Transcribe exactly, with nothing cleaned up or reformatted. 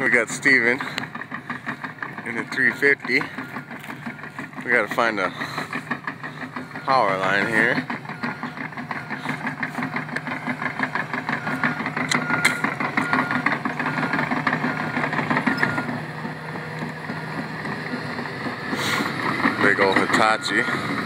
We got Steven in the three fifty. We gotta find a power line here. Big old Hitachi.